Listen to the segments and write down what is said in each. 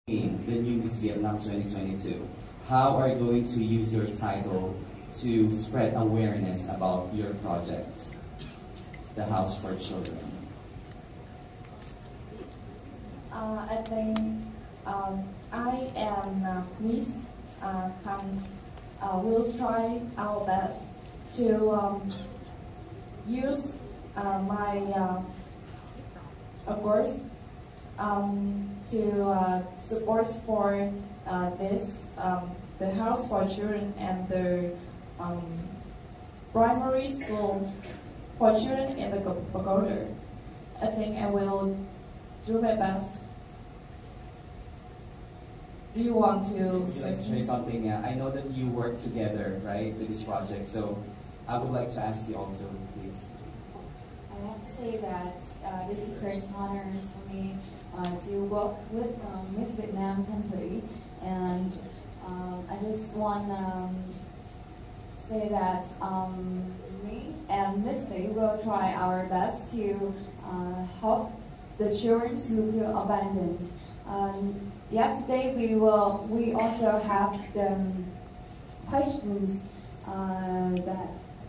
The new Miss Vietnam 2022, how are you going to use your title to spread awareness about your project, the House for Children? I think I and Miss will try our best to use my words to support for the House for Children and the primary school for children in the Pagoda. I think I will do my best. Do you want to Would you like to say something? I know that you work together, right, with this project, so I would like to ask you also, please. I have to say that it's a great honor for me to work with Miss Vietnam Thanh Thủy, and I just want to say that me and Miss Thủy will try our best to help the children who feel abandoned. Yesterday we also have the questions that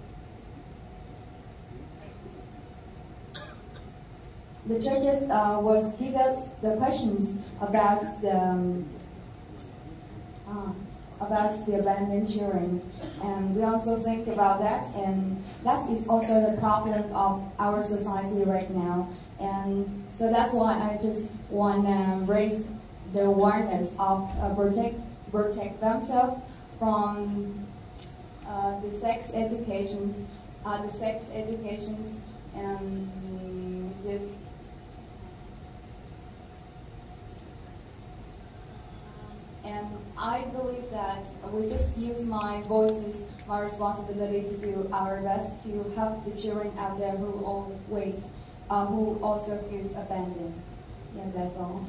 the judges was give us the questions about the abandoned children, and we also think about that, and that is also the problem of our society right now, and so that's why I just want to raise the awareness of protect themselves from the sex educations, and just. And I believe that we just use my voices, my responsibility to do our best to help the children out there who also feels abandoned. Yeah, that's all.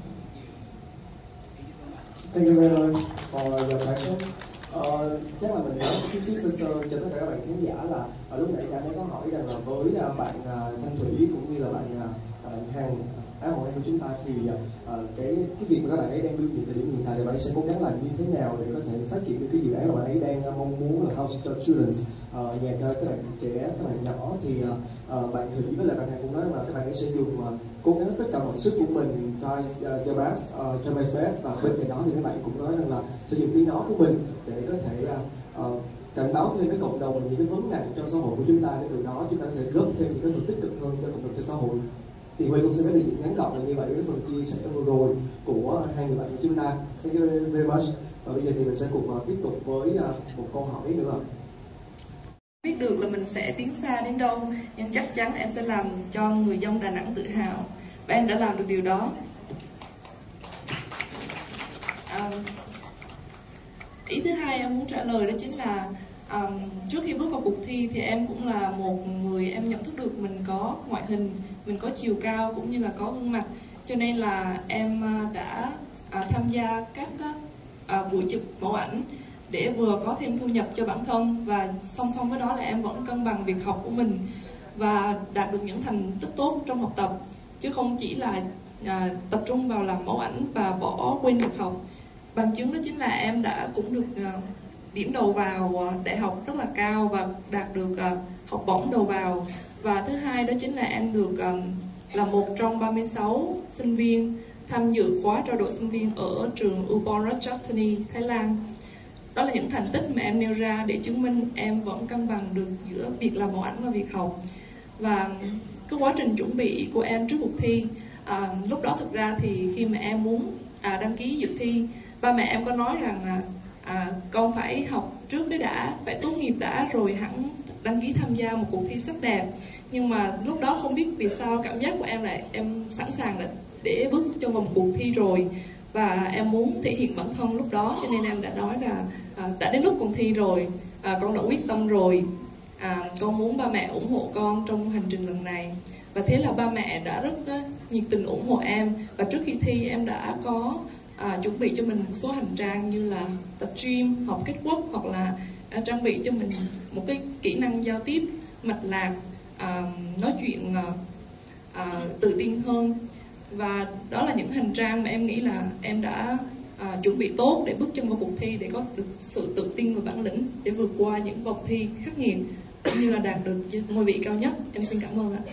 Thank you very much for your question. Chắc là mình nói chút xíu sơ sơ cho tất cả các bạn khán giả là lúc nãy Trang có hỏi rằng là với bạn Thanh Thủy cũng như là bạn Hằng Á Hậu Em của chúng ta thì cái việc mà các bạn ấy đang đương nhiệm thời điểm hiện tại thì bạn ấy sẽ cố gắng làm như thế nào để có thể phát triển được cái dự án mà bạn ấy đang mong muốn là House for Children, nhà thơ các bạn trẻ, các bạn nhỏ. Thì bạn Thủy với lại bạn Hằng cũng nói là các bạn ấy sẽ dùng cố gắng tất cả mọi sức của mình, try your best, try my best, và bên cạnh đó thì các bạn cũng nói rằng là sử dụng tiếng nói của mình để có thể cảnh báo thêm với cộng đồng những cái vấn nạn trong xã hội của chúng ta, để từ đó chúng ta có thể góp thêm những cái phần tích cực hơn cho cộng đồng, cho xã hội. Thì Huy cũng sẽ nói chuyện ngắn gọn là như vậy với phần chia sẻ vừa rồi của hai người bạn của chúng ta. Thank you very much. Và bây giờ thì mình sẽ cùng tiếp tục với một câu hỏi nữa. Biết được là mình sẽ tiến xa đến đâu, nhưng chắc chắn em sẽ làm cho người dân Đà Nẵng tự hào, và em đã làm được điều đó. Ý thứ hai em muốn trả lời đó chính là trước khi bước vào cuộc thi thì em cũng là một người em nhận thức được mình có ngoại hình, mình có chiều cao cũng như là có gương mặt, cho nên là em đã tham gia các buổi chụp mẫu ảnh để vừa có thêm thu nhập cho bản thân, và song song với đó là em vẫn cân bằng việc học của mình và đạt được những thành tích tốt trong học tập, chứ không chỉ là tập trung vào làm mẫu ảnh và bỏ quên việc học. Bằng chứng đó chính là em đã cũng được điểm đầu vào đại học rất là cao và đạt được học bổng đầu vào. Và thứ hai đó chính là em được là một trong 36 sinh viên tham dự khóa trao đổi sinh viên ở trường Ubon Ratchathani, Thái Lan. Đó là những thành tích mà em nêu ra để chứng minh em vẫn cân bằng được giữa việc làm mẫu ảnh và việc học. Và cái quá trình chuẩn bị của em trước cuộc thi, lúc đó thực ra thì khi mà em muốn đăng ký dự thi, ba mẹ em có nói rằng con phải học trước đấy đã, phải tốt nghiệp đã rồi hẳn đăng ký tham gia một cuộc thi sắc đẹp. Nhưng mà lúc đó không biết vì sao cảm giác của em là em sẵn sàng để bước cho vào một cuộc thi rồi, và em muốn thể hiện bản thân lúc đó, cho nên em đã nói là đã đến lúc cuộc thi rồi, con đã quyết tâm rồi, con muốn ba mẹ ủng hộ con trong hành trình lần này. Và thế là ba mẹ đã rất nhiệt tình ủng hộ em, và trước khi thi em đã có chuẩn bị cho mình một số hành trang như là tập gym, học catwalk, hoặc là trang bị cho mình một cái kỹ năng giao tiếp mạch lạc, nói chuyện tự tin hơn. Và đó là những hành trang mà em nghĩ là em đã chuẩn bị tốt để bước chân vào cuộc thi, để có được sự tự tin và bản lĩnh để vượt qua những vòng thi khắc nghiệt cũng như là đạt được ngôi vị cao nhất. Em xin cảm ơn ạ.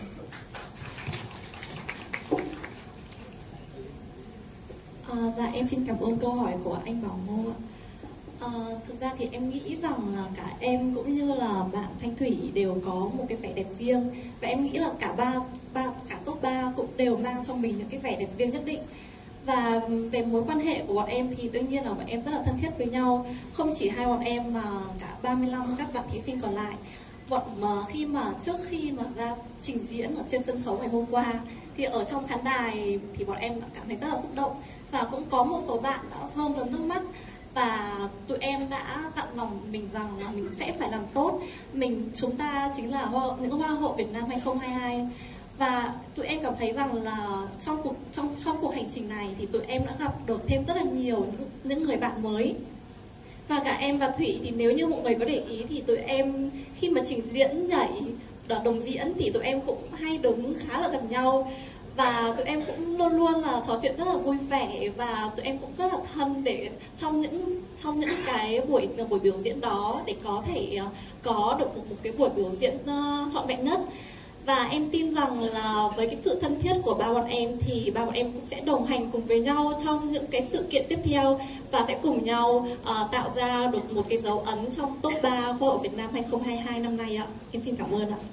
Dạ em xin cảm ơn câu hỏi của anh Bảo Ngô ạ. Thực ra thì em nghĩ rằng là cả em cũng như là bạn Thanh Thủy đều có một cái vẻ đẹp riêng, và em nghĩ là cả top 3 cũng đều mang trong mình những cái vẻ đẹp riêng nhất định. Và về mối quan hệ của bọn em thì đương nhiên là bọn em rất là thân thiết với nhau, không chỉ hai bọn em mà cả 35 các bạn thí sinh còn lại. Trước khi mà ra trình diễn ở trên sân khấu ngày hôm qua thì ở trong khán đài thì bọn em đã cảm thấy rất là xúc động, và cũng có một số bạn đã rơm rớm nước mắt, và tụi em đã dặn lòng mình rằng là mình sẽ phải làm tốt. Chúng ta chính là những hoa hậu Việt Nam 2022. Và tụi em cảm thấy rằng là trong cuộc hành trình này thì tụi em đã gặp được thêm rất là nhiều những người bạn mới. Và cả em và Thủy thì nếu như mọi người có để ý thì tụi em khi mà trình diễn nhảy đồng diễn thì tụi em cũng hay đứng khá là gần nhau, và tụi em cũng luôn luôn là trò chuyện rất là vui vẻ, và tụi em cũng rất là thân để trong những cái buổi biểu diễn đó để có thể có được một cái buổi biểu diễn trọn vẹn nhất. Và em tin rằng là với cái sự thân thiết của ba bọn em thì ba bọn em cũng sẽ đồng hành cùng với nhau trong những cái sự kiện tiếp theo, và sẽ cùng nhau tạo ra được một cái dấu ấn trong top 3 Hoa hậu Việt Nam 2022 năm nay ạ. Em xin cảm ơn ạ.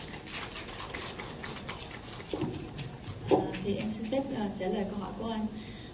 Thì em xin phép trả lời câu hỏi của anh.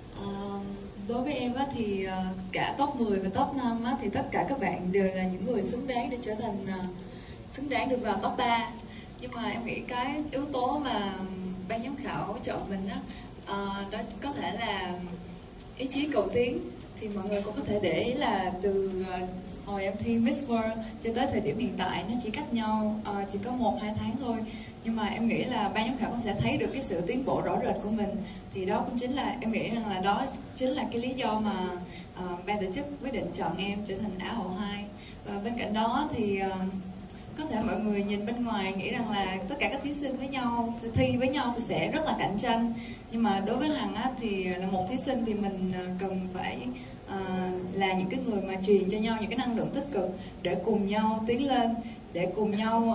Đối với em thì cả top 10 và top 5 thì tất cả các bạn đều là những người xứng đáng để trở thành xứng đáng được vào top 3. Nhưng mà em nghĩ cái yếu tố mà ban giám khảo chọn mình đó có thể là ý chí cầu tiến. Thì mọi người cũng có thể để ý là từ hồi em thi Miss World cho tới thời điểm hiện tại nó chỉ cách nhau chỉ có 1-2 tháng thôi, nhưng mà em nghĩ là ban giám khảo cũng sẽ thấy được cái sự tiến bộ rõ rệt của mình. Thì đó cũng chính là em nghĩ rằng là đó chính là cái lý do mà ban tổ chức quyết định chọn em trở thành Á hậu 2. Và bên cạnh đó thì có thể mọi người nhìn bên ngoài nghĩ rằng là tất cả các thí sinh với nhau thi với nhau thì sẽ rất là cạnh tranh, nhưng mà đối với Hằng thì là một thí sinh thì mình cần phải là những cái người mà truyền cho nhau những cái năng lượng tích cực để cùng nhau tiến lên, để cùng nhau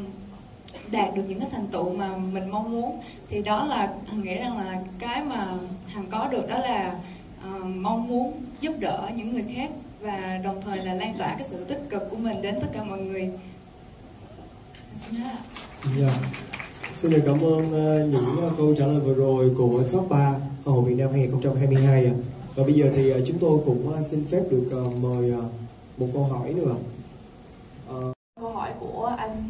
đạt được những cái thành tựu mà mình mong muốn. Thì đó là Hằng nghĩ rằng là cái mà Hằng có được đó là mong muốn giúp đỡ những người khác, và đồng thời là lan tỏa cái sự tích cực của mình đến tất cả mọi người. Xin hết ạ. Yeah. Xin được cảm ơn những câu trả lời vừa rồi của top 3 Hoa hậu Việt Nam 2022 ạ. Và bây giờ thì chúng tôi cũng xin phép được mời một câu hỏi nữa. Câu hỏi của anh.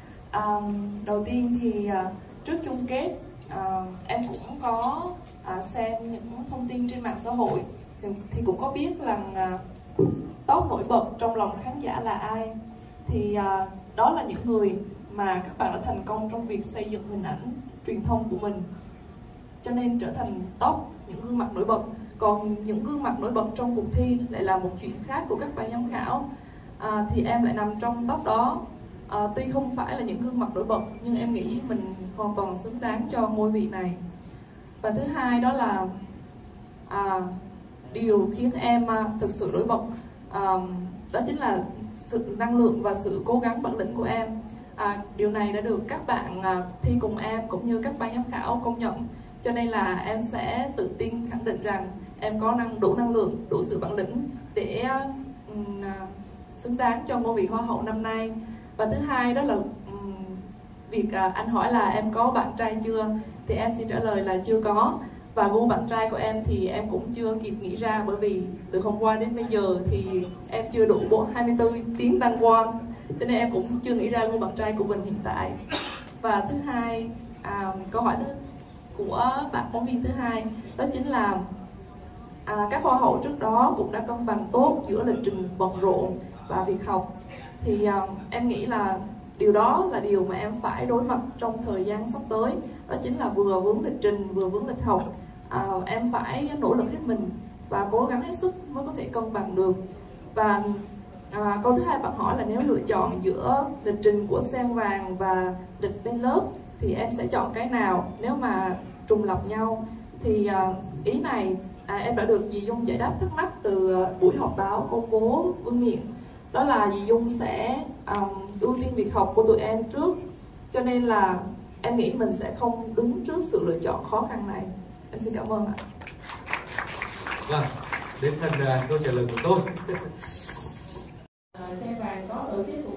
Đầu tiên thì trước chung kết em cũng có xem những thông tin trên mạng xã hội thì cũng có biết rằng top nổi bật trong lòng khán giả là ai. Thì đó là những người mà các bạn đã thành công trong việc xây dựng hình ảnh truyền thông của mình, cho nên trở thành top những gương mặt nổi bật. Còn những gương mặt nổi bật trong cuộc thi lại là một chuyện khác của các ban giám khảo. Thì em lại nằm trong top đó. Tuy không phải là những gương mặt nổi bật nhưng em nghĩ mình hoàn toàn xứng đáng cho ngôi vị này. Và thứ hai đó là điều khiến em thực sự nổi bật, đó chính là sự năng lượng và sự cố gắng bản lĩnh của em. Điều này đã được các bạn thi cùng em cũng như các ban giám khảo công nhận, cho nên là em sẽ tự tin khẳng định rằng em có đủ năng lượng, đủ sự bản lĩnh để xứng đáng cho ngôi vị Hoa hậu năm nay. Và thứ hai đó là việc anh hỏi là em có bạn trai chưa, thì em xin trả lời là chưa có. Và gu bạn trai của em thì em cũng chưa kịp nghĩ ra, bởi vì từ hôm qua đến bây giờ thì em chưa đủ 24 tiếng đăng quang, cho nên em cũng chưa nghĩ ra gu bạn trai của mình hiện tại. Và thứ hai, câu hỏi của bạn phóng viên thứ hai đó chính là các hoa hậu trước đó cũng đã cân bằng tốt giữa lịch trình bận rộn và việc học. Thì em nghĩ là điều đó là điều mà em phải đối mặt trong thời gian sắp tới, đó chính là vừa vướng lịch trình vừa vướng lịch học. Em phải nỗ lực hết mình và cố gắng hết sức mới có thể cân bằng được. Và câu thứ hai bạn hỏi là nếu lựa chọn giữa lịch trình của Sen Vàng và lịch lên lớp thì em sẽ chọn cái nào nếu mà trùng lặp nhau. Thì ý này em đã được dì Dung giải đáp thắc mắc từ buổi họp báo công bố vương miện. Đó là dì Dung sẽ ưu tiên việc học của tụi em trước, cho nên là em nghĩ mình sẽ không đứng trước sự lựa chọn khó khăn này. Em xin cảm ơn ạ. Vâng, đến phần câu trả lời của tôi. Xe vàng có tổ chức